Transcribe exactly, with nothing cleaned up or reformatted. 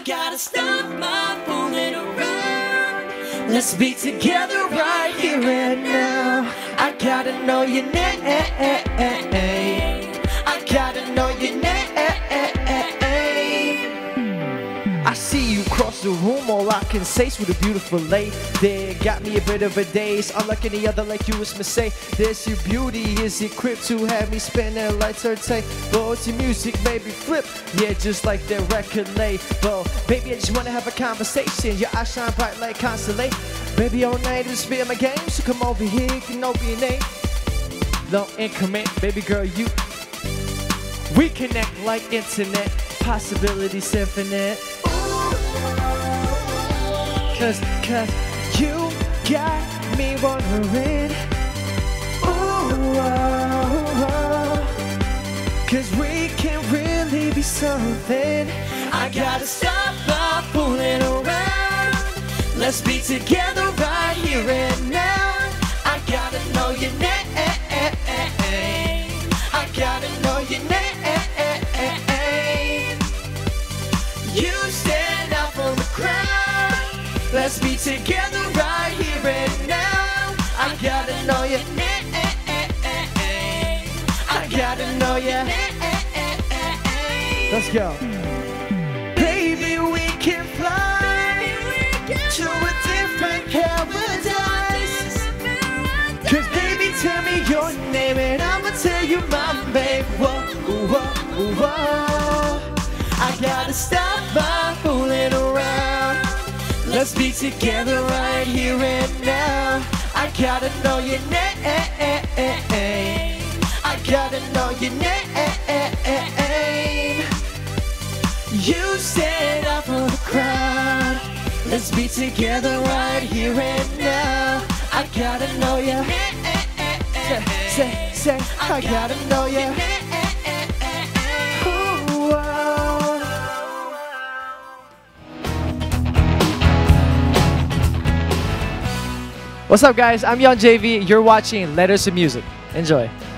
gotta stop my fooling around. Let's be together right here and now. I gotta know your name. I gotta know your name. I see you cross the room, all I can say's with a beautiful lady. Got me a bit of a daze, unlike any other like you was say. This your beauty is equipped to have me spinning like turntable. It's your music, baby, flip. Yeah, just like that record label. Baby, I just wanna have a conversation. Your eyes shine bright like constellation. Baby, all night is spit my game, so come over here, you can know your name. Low increment, baby girl, you. We connect like internet, possibilities infinite. Cause, cause you got me wondering. Ooh, oh, oh. Cause we can really be something. I gotta stop my fooling around. Let's be together right here and now. I gotta know your name. I gotta know your name. You stand out from the crowd. Let's be together right here and now. I gotta know your name. I gotta know your name. Let's go. Baby, we can fly to a different paradise. Cause baby, tell me your name and I'ma tell you mine, babe. Whoa, whoa, whoa. I gotta stop my fooling around. Let's be together right here and now. I gotta know your name. I gotta know your name. You stand out from the crowd. Let's be together right here and now. I gotta know your name. Say, say, say, I gotta know your name. What's up, guys? I'm Young J V. You're watching Letters to Music. Enjoy.